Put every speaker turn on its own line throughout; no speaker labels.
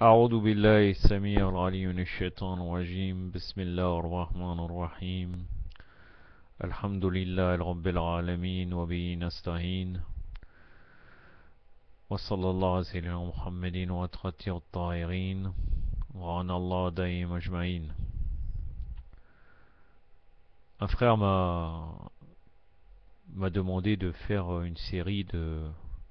أعوذ بالله السميع العليم من الشيطان الرجيم بسم الله الرحمن الرحيم الحمد لله رب العالمين وبه نستعين وصلى الله على سيدنا محمد وأتقى الطاهرين وعن الله دائم أجمعين. Un frère m'a demandé de faire une série de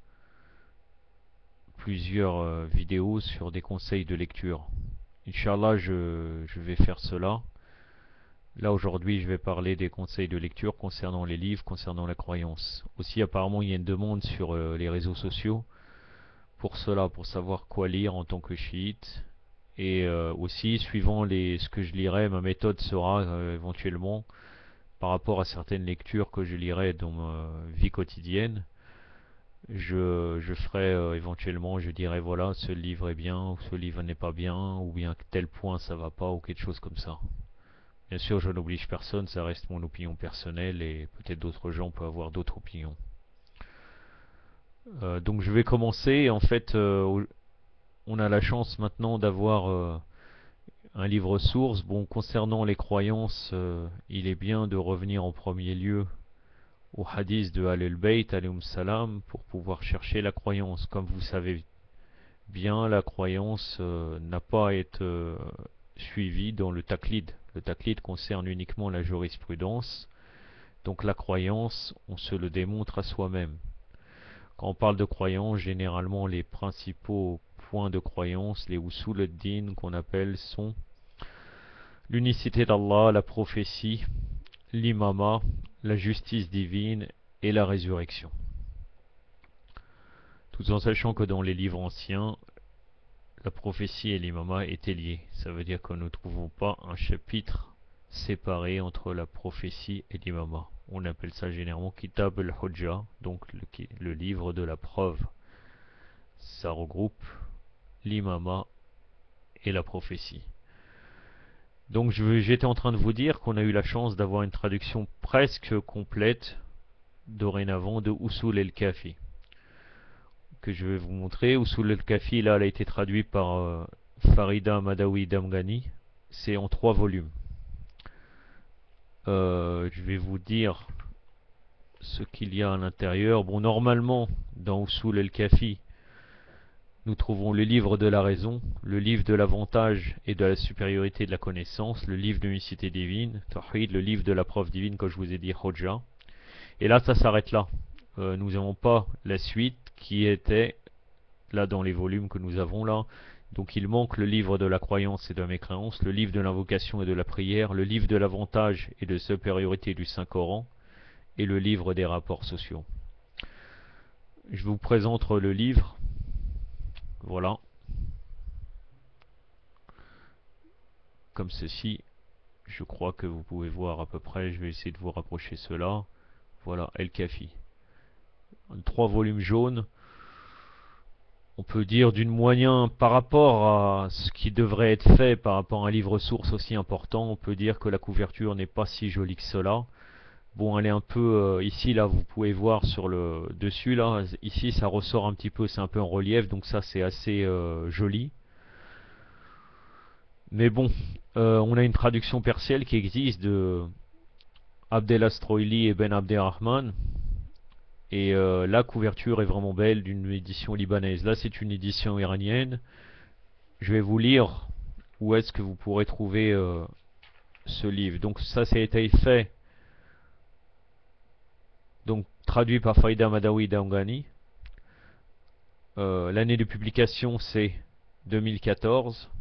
plusieurs vidéos sur des conseils de lecture. Inch'Allah, je vais faire cela. Là aujourd'hui je vais parler des conseils de lecture concernant les livres, concernant la croyance. Aussi apparemment il y a une demande sur les réseaux sociaux pour cela, pour savoir quoi lire en tant que chiite. Et aussi suivant ce que je lirai, ma méthode sera éventuellement par rapport à certaines lectures que je lirai dans ma vie quotidienne. Je ferai éventuellement, je dirai voilà, ce livre est bien, ou ce livre n'est pas bien, ou bien tel point ça va pas, ou quelque chose comme ça. Bien sûr, je n'oblige personne, ça reste mon opinion personnelle et peut-être d'autres gens peuvent avoir d'autres opinions. Donc je vais commencer. En fait, on a la chance maintenant d'avoir un livre source. Bon, concernant les croyances, il est bien de revenir en premier lieu au hadith de Al-Bayt, alayhum salam, pour pouvoir chercher la croyance. Comme vous savez bien, la croyance n'a pas à être suivie dans le taqlid. Le taqlid concerne uniquement la jurisprudence. Donc la croyance, on se le démontre à soi-même. Quand on parle de croyance, généralement les principaux points de croyance, les usul ad-din qu'on appelle, sont l'unicité d'Allah, la prophétie, l'imama, la justice divine et la résurrection. Tout en sachant que dans les livres anciens, la prophétie et l'imama étaient liés. Ça veut dire que nous ne trouvons pas un chapitre séparé entre la prophétie et l'imama. On appelle ça généralement Kitab al-Hujja, donc le livre de la preuve. Ça regroupe l'imama et la prophétie. Donc j'étais en train de vous dire qu'on a eu la chance d'avoir une traduction presque complète dorénavant de Usul el-Kafi, que je vais vous montrer. Usul el-Kafi, là, elle a été traduite par Farida Madawi Damghani. C'est en 3 volumes. Je vais vous dire ce qu'il y a à l'intérieur. Bon, normalement, dans Usul el-Kafi, nous trouvons le livre de la raison, le livre de l'avantage et de la supériorité de la connaissance, le livre de l'unicité divine, Tawhid, le livre de la preuve divine, comme je vous ai dit, Hujja. Et là, ça s'arrête là. Nous n'avons pas la suite qui était là dans les volumes que nous avons là. Donc il manque le livre de la croyance et de la mécréance, le livre de l'invocation et de la prière, le livre de l'avantage et de supériorité du Saint-Coran, et le livre des rapports sociaux. Je vous présente le livre. Voilà. Comme ceci. Je crois que vous pouvez voir à peu près. Je vais essayer de vous rapprocher cela. Voilà, El-Kafi. 3 volumes jaunes. On peut dire d'une moyen par rapport à ce qui devrait être fait par rapport à un livre source aussi important, on peut dire que la couverture n'est pas si jolie que cela. Bon, elle est un peu ici là, vous pouvez voir sur le dessus là, ici ça ressort un petit peu, c'est un peu en relief, donc ça c'est assez joli. Mais bon, on a une traduction partielle qui existe de Abdel Astroili et Ben Abderrahman. Et la couverture est vraiment belle, d'une édition libanaise. Là c'est une édition iranienne. Je vais vous lire où est-ce que vous pourrez trouver ce livre. Donc ça a été fait, donc traduit par Faïda Madawi Damghani. L'année de publication c'est 2014.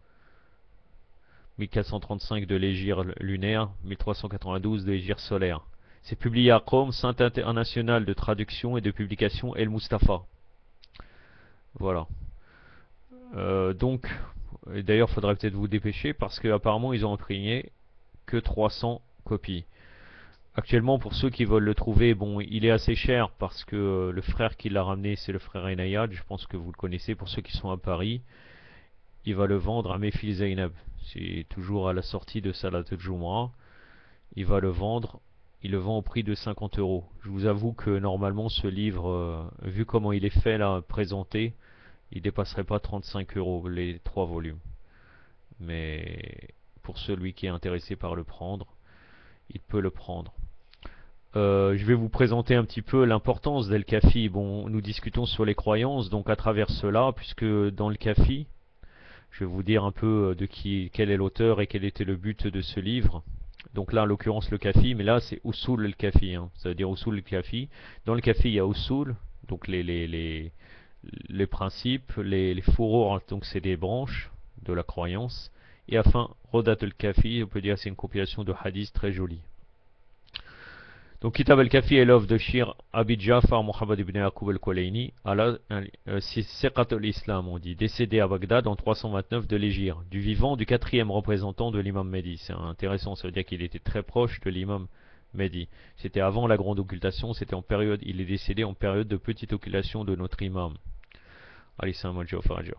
1435 de l'Hégire lunaire, 1392 de l'Hégire solaire. C'est publié à Qom, Centre international de traduction et de publication El Mustafa. Voilà. Donc, d'ailleurs, il faudrait peut-être vous dépêcher parce qu'apparemment, ils ont imprimé que 300 copies. Actuellement, pour ceux qui veulent le trouver, bon, il est assez cher parce que le frère qui l'a ramené, c'est le frère Inayad. Je pense que vous le connaissez pour ceux qui sont à Paris. Il va le vendre à Mefil Zainab. C'est toujours à la sortie de Salat al-Jumu'ah. Il va le vendre. Il le vend au prix de 50 euros. Je vous avoue que normalement ce livre, vu comment il est fait là, présenté, Il dépasserait pas 35 euros les 3 volumes. Mais pour celui qui est intéressé par le prendre, il peut le prendre. Je vais vous présenter un petit peu l'importance d'El-Kafi. Bon, nous discutons sur les croyances, donc à travers cela, puisque dans le Kafi, je vais vous dire un peu quel est l'auteur et quel était le but de ce livre. Donc là, en l'occurrence, le Kafi, mais là, c'est Usul el-Kafi, hein. Ça veut dire Usul el-Kafi. Dans le Kafi, il y a Usul, donc les principes, les furur, donc c'est des branches de la croyance. Et enfin, Rodat el-Kafi, on peut dire c'est une compilation de hadiths très jolie. Donc Kitab al-Kafi est l'œuvre de Shir Abi Jafar Muhammad ibn Yaqub al-Kulayni, c'est Siqat al-Islam, on dit, décédé à Bagdad en 329 de l'Hégire, du vivant du quatrième représentant de l'imam Mehdi. C'est intéressant, ça veut dire qu'il était très proche de l'imam Mehdi. C'était avant la grande occultation, il est décédé en période de petite occultation de notre imam. Ali Salam al-Jawfar.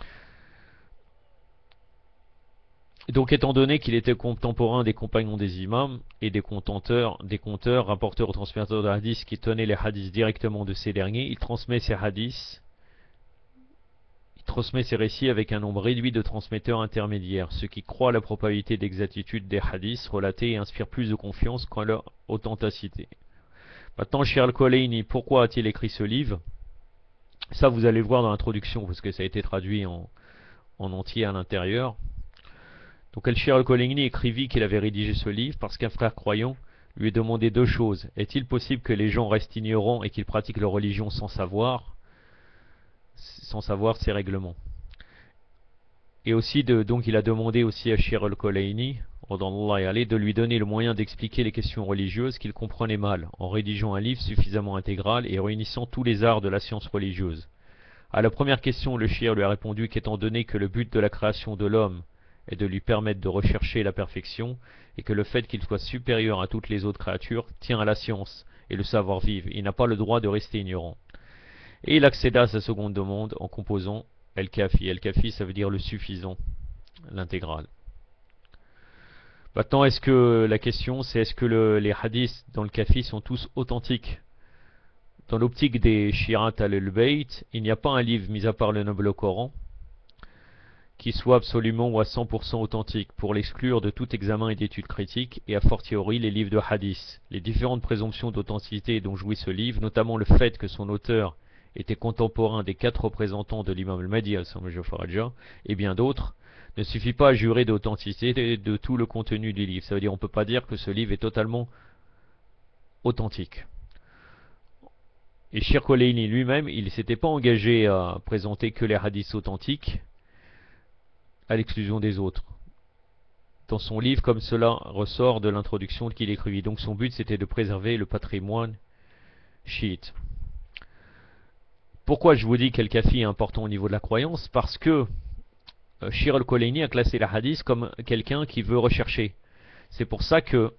Donc, étant donné qu'il était contemporain des compagnons des imams et des conteurs, rapporteurs ou transmetteurs de hadiths qui tenaient les hadiths directement de ces derniers, il transmet ses récits avec un nombre réduit de transmetteurs intermédiaires, ce qui croit à la probabilité d'exactitude des hadiths relatés et inspire plus de confiance qu'en leur authenticité. Maintenant, Shir al-Kulayni, pourquoi a-t-il écrit ce livre? Ça, vous allez le voir dans l'introduction, parce que ça a été traduit en entier à l'intérieur. Donc Al-Shir al-Kulayni écrivit qu'il avait rédigé ce livre parce qu'un frère croyant lui a demandé deux choses. Est-il possible que les gens restent ignorants et qu'ils pratiquent leur religion sans savoir ses règlements? Et aussi, donc il a demandé aussi à Shir al-Kulayni de lui donner le moyen d'expliquer les questions religieuses qu'il comprenait mal, en rédigeant un livre suffisamment intégral et réunissant tous les arts de la science religieuse. À la première question, le Shir lui a répondu qu'étant donné que le but de la création de l'homme et de lui permettre de rechercher la perfection, et que le fait qu'il soit supérieur à toutes les autres créatures tient à la science et le savoir-vivre. Il n'a pas le droit de rester ignorant. Et il accéda à sa seconde demande en composant El-Kafi. El-Kafi, ça veut dire le suffisant, l'intégral. Maintenant, la question, c'est est-ce que les hadiths dans le Kafi sont tous authentiques? Dans l'optique des Shi'at al-Bayt, il n'y a pas un livre, mis à part le noble Coran, qui soit absolument ou à 100% authentique, pour l'exclure de tout examen et d'étude critique, et a fortiori les livres de hadith. Les différentes présomptions d'authenticité dont jouit ce livre, notamment le fait que son auteur était contemporain des 4 représentants de l'imam al-Mahdi, et bien d'autres, ne suffit pas à jurer d'authenticité de tout le contenu du livre. Ça veut dire qu'on ne peut pas dire que ce livre est totalement authentique. Et Shir al-Kulayni lui-même, il ne s'était pas engagé à présenter que les hadiths authentiques, à l'exclusion des autres. Dans son livre, comme cela ressort de l'introduction qu'il écrivit. Donc son but, c'était de préserver le patrimoine chiite. Pourquoi je vous dis qu'El-Kafi est important au niveau de la croyance? Parce que Shir al-Kulayni a classé la hadith comme quelqu'un qui veut rechercher. C'est pour ça que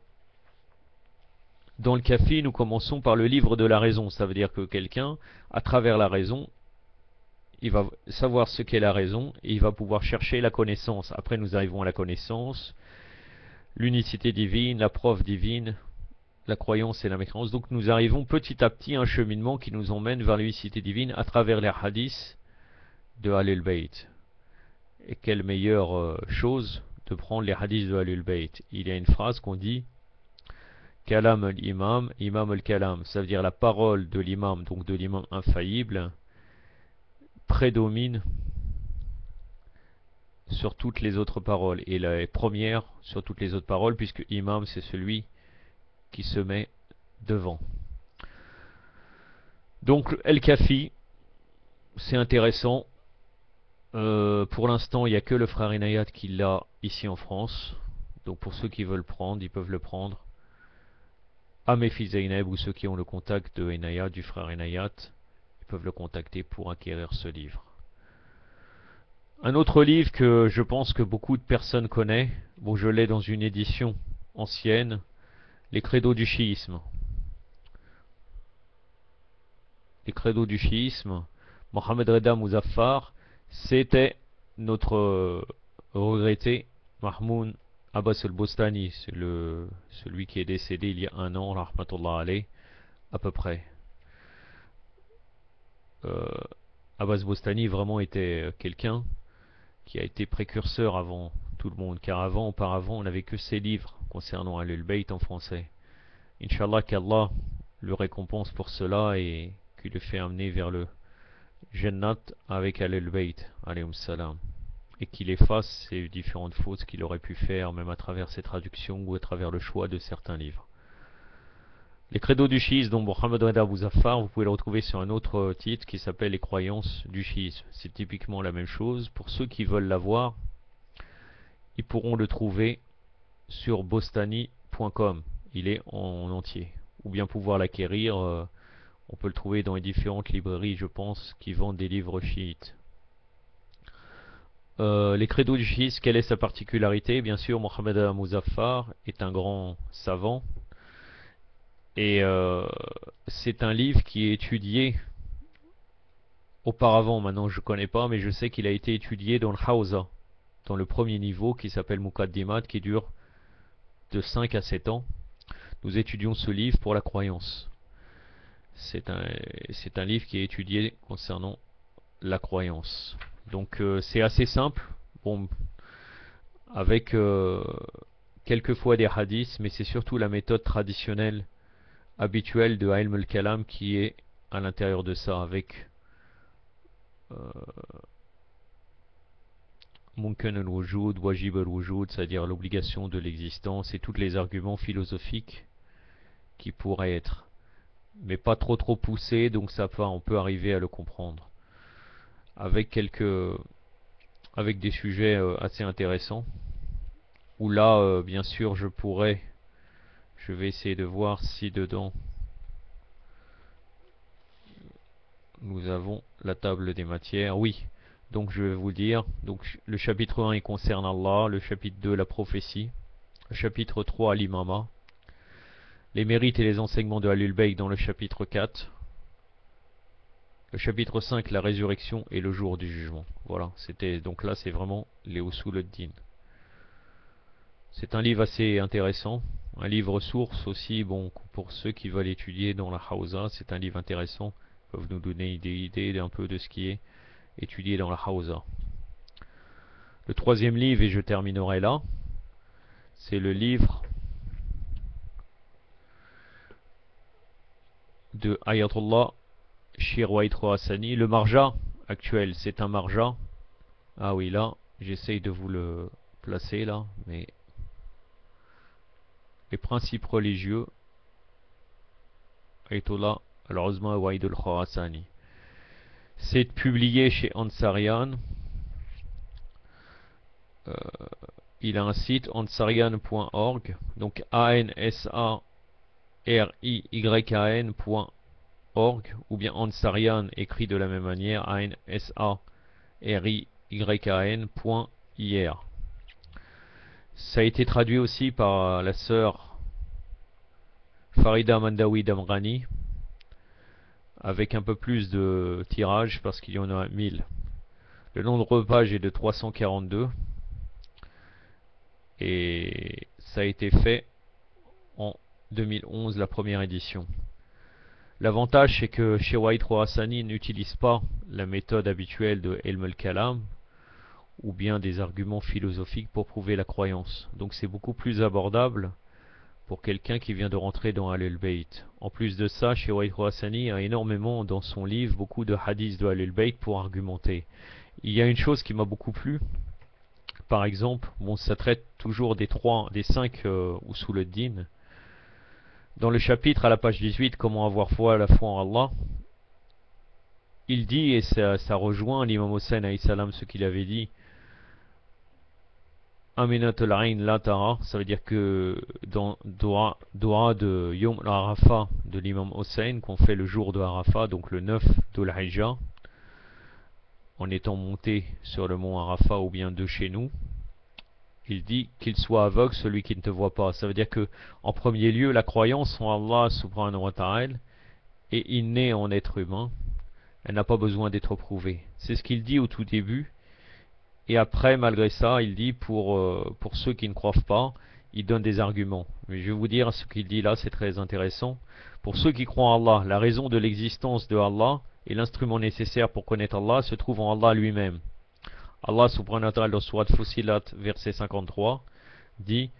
dans le Kafi, nous commençons par le livre de la raison. Ça veut dire que quelqu'un, à travers la raison, il va savoir ce qu'est la raison et il va pouvoir chercher la connaissance. Après, nous arrivons à la connaissance, l'unicité divine, la preuve divine, la croyance et la mécréance. Donc nous arrivons petit à petit à un cheminement qui nous emmène vers l'unicité divine à travers les hadiths de Ahlul Bayt. Et quelle meilleure chose de prendre les hadiths de Ahlul Bayt. Il y a une phrase qu'on dit Kalam al-imam, imam al-kalam. Ça veut dire la parole de l'imam, donc de l'imam infaillible, prédomine sur toutes les autres paroles et la première sur toutes les autres paroles, puisque imam c'est celui qui se met devant. Donc El-Kafi, c'est intéressant. Pour l'instant, il n'y a que le frère Inayat qui l'a ici en France. Donc pour ceux qui veulent prendre, ils peuvent le prendre. Amefi Zainab ou ceux qui ont le contact de Inayat, du frère Inayat, ils peuvent le contacter pour acquérir ce livre. Un autre livre que je pense que beaucoup de personnes connaissent, bon je l'ai dans une édition ancienne, Les Credos du chiisme. Les Credos du chiisme, Mohamed Reda Mouzaffar, c'était notre regretté Mahmoud Abbas al-Bostani, c'est celui qui est décédé il y a un an, rahmatullah alayh, à peu près. Abbas Bostani vraiment était quelqu'un qui a été précurseur avant tout le monde, car auparavant, on n'avait que ses livres concernant Ahlul Bayt en français. Inch'Allah qu'Allah le récompense pour cela et qu'il le fait amener vers le Jannat avec Ahlul Bayt, alayhum salam, et qu'il efface ces différentes fautes qu'il aurait pu faire, même à travers ses traductions ou à travers le choix de certains livres. Les credos du chiisme, dont Mohammed Reda Bouzaffar, vous pouvez le retrouver sur un autre titre qui s'appelle Les croyances du chiisme. C'est typiquement la même chose. Pour ceux qui veulent l'avoir, ils pourront le trouver sur bostani.com. Il est en entier. Ou bien pouvoir l'acquérir, on peut le trouver dans les différentes librairies, je pense, qui vendent des livres chiites. Les credos du chiisme, quelle est sa particularité? Bien sûr, Mohammed Reda Bouzaffar est un grand savant. Et c'est un livre qui est étudié auparavant, maintenant je ne connais pas, mais je sais qu'il a été étudié dans le Hawza, dans le premier niveau qui s'appelle Muqaddimat, qui dure de 5 à 7 ans. Nous étudions ce livre pour la croyance. C'est un livre qui est étudié concernant la croyance. Donc c'est assez simple, bon, avec quelquefois des hadiths, mais c'est surtout la méthode traditionnelle habituel de Ilm al-Kalam qui est à l'intérieur de ça, avec Mumkin al-Wujud, Wajib al-Wujud, c'est-à-dire l'obligation de l'existence et tous les arguments philosophiques qui pourraient être, mais pas trop poussés, donc on peut arriver à le comprendre avec des sujets assez intéressants, où là bien sûr je vais essayer de voir si dedans nous avons la table des matières. Oui, donc je vais vous dire, donc le chapitre 1 il concerne Allah, le chapitre 2 la prophétie, le chapitre 3 l'imama, les mérites et les enseignements de Ahlul Bayt dans le chapitre 4, le chapitre 5 la résurrection et le jour du jugement. Voilà, donc là c'est vraiment les Usul ad-Din. C'est un livre assez intéressant, un livre source aussi, bon, pour ceux qui veulent étudier dans la Hawza, c'est un livre intéressant, peuvent nous donner des idées un peu de ce qui est étudié dans la Hawza. Le troisième livre, et je terminerai là, c'est le livre de Ayatollah Shir Wahid Khorasani. Le marja actuel, c'est un marja. Ah oui, là, j'essaye de vous le placer là, mais les principes religieux, Ayatollah al-Uzma Wahid al-Khorasani. C'est publié chez Ansarian. Il a un site ansarian.org, donc ansaryan.org, ou bien Ansarian écrit de la même manière, ansaryan.ir. Ça a été traduit aussi par la sœur Farida Mandawi Damrani, avec un peu plus de tirage parce qu'il y en a 1000. Le nombre de pages est de 342 et ça a été fait en 2011, la première édition. L'avantage c'est que chez Wahid Khorasani n'utilise pas la méthode habituelle de Ilm al-Kalam ou bien des arguments philosophiques pour prouver la croyance. Donc c'est beaucoup plus abordable pour quelqu'un qui vient de rentrer dans Ahlul Bayt. En plus de ça, chez Wahid Khorasani a énormément dans son livre beaucoup de hadiths de Ahlul Bayt pour argumenter. Il y a une chose qui m'a beaucoup plu, par exemple, bon, ça traite toujours des 5 Usul ad-Din. Dans le chapitre à la page 18, comment avoir la foi en Allah, il dit, et ça rejoint l'imam Hossein alayhi salam, ce qu'il avait dit, Aminat al-Ain la tara, ça veut dire que dans Doa de Yom al-Arafah de l'imam Hossein, qu'on fait le jour de Arafah, donc le 9 d'Ul-Hijjah, en étant monté sur le mont Arafah ou bien de chez nous, il dit qu'il soit aveugle celui qui ne te voit pas. Ça veut dire que, en premier lieu, la croyance en Allah subhanahu wa ta'ala est innée en être humain. Elle n'a pas besoin d'être prouvée. C'est ce qu'il dit au tout début. Et après, malgré ça, il dit pour ceux qui ne croient pas, il donne des arguments. Mais je vais vous dire ce qu'il dit là, c'est très intéressant. Pour ceux qui croient en Allah, la raison de l'existence de Allah et l'instrument nécessaire pour connaître Allah se trouve en Allah lui-même. Allah subhanahu wa ta'ala dans Surat Fussilat verset 53 dit: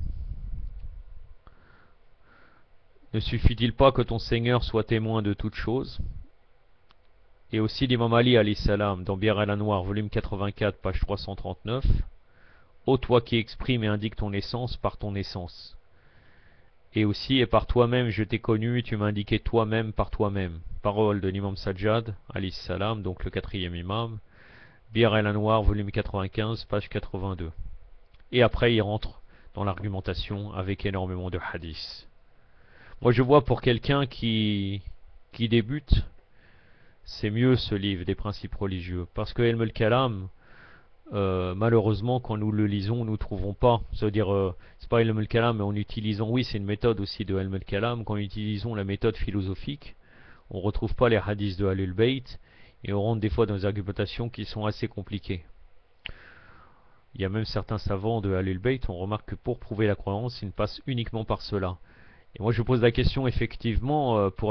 ne suffit-il pas que ton Seigneur soit témoin de toutes choses? Et aussi l'imam Ali alayhi salam dans Bir al-Anwar volume 84 page 339: ô toi qui exprimes et indiques ton essence par ton essence. Et aussi, et par toi-même je t'ai connu, tu m'as indiqué toi-même par toi-même. Parole de l'imam Sajjad alayhi salam, donc le quatrième imam, Bir al-Anwar volume 95 page 82. Et après il rentre dans l'argumentation avec énormément de hadiths. Moi je vois pour quelqu'un qui débute, c'est mieux ce livre des principes religieux, parce que Ilm al-Kalam, malheureusement quand nous le lisons nous ne trouvons pas, c'est-à-dire c'est pas Ilm al-Kalam mais en utilisant, oui c'est une méthode aussi de Ilm al-Kalam, quand nous utilisons la méthode philosophique, on ne retrouve pas les hadiths de Ahlul Bayt, et on rentre des fois dans des argumentations qui sont assez compliquées. Il y a même certains savants de Ahlul Bayt, on remarque que pour prouver la croyance, ils ne passent uniquement par cela. Et moi je pose la question effectivement pour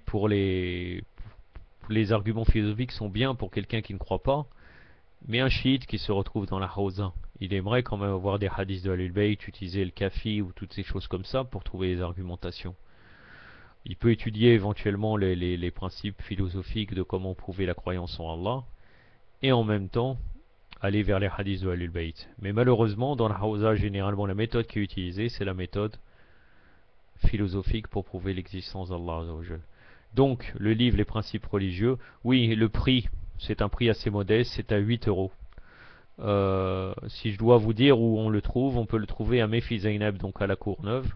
les arguments philosophiques sont bien pour quelqu'un qui ne croit pas, mais un chiite qui se retrouve dans la Hawza, il aimerait quand même avoir des hadiths de Ahlul Bayt, utiliser le kafi ou toutes ces choses comme ça pour trouver les argumentations. Il peut étudier éventuellement les principes philosophiques de comment prouver la croyance en Allah, et en même temps aller vers les hadiths de Ahlul Bayt. Mais malheureusement, dans la Hawza, généralement la méthode qui est utilisée, c'est la méthode philosophique pour prouver l'existence d'Allah. Donc, le livre Les principes religieux, oui, le prix, c'est un prix assez modeste, c'est à 8 euros. Si je dois vous dire où on le trouve, on peut le trouver à Mefis Zainab, donc à la Courneuve.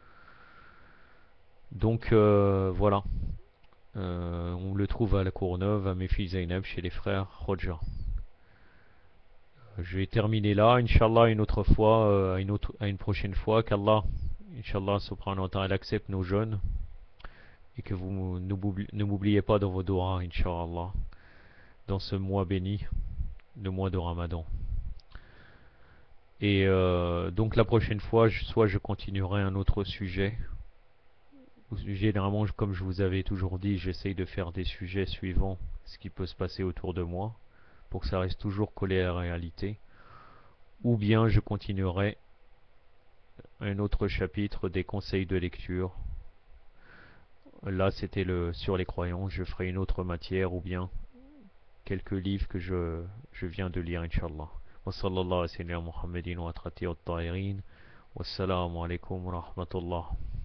Donc voilà, on le trouve à la Courneuve, à Mefis Zainab, chez les frères Rodja. Je vais terminer là, Inch'Allah, une autre fois, à une prochaine fois, qu'Allah, Inch'Allah, subhanahu wa ta'ala, accepte nos jeûnes, et que vous ne m'oubliez pas dans vos doigts, Inch'Allah, dans ce mois béni, le mois de Ramadan. Et donc la prochaine fois, soit je continuerai un autre sujet. Généralement, comme je vous avais toujours dit, j'essaye de faire des sujets suivant ce qui peut se passer autour de moi, pour que ça reste toujours collé à la réalité. Ou bien je continuerai un autre chapitre des conseils de lecture. Là, c'était sur les croyances. Je ferai une autre matière ou bien quelques livres que je viens de lire, Inch'Allah. Wa sallallahu ala sayyidina Muhammadin wa atrati at-tahirin. Wassalamu alaikum wa rahmatullah.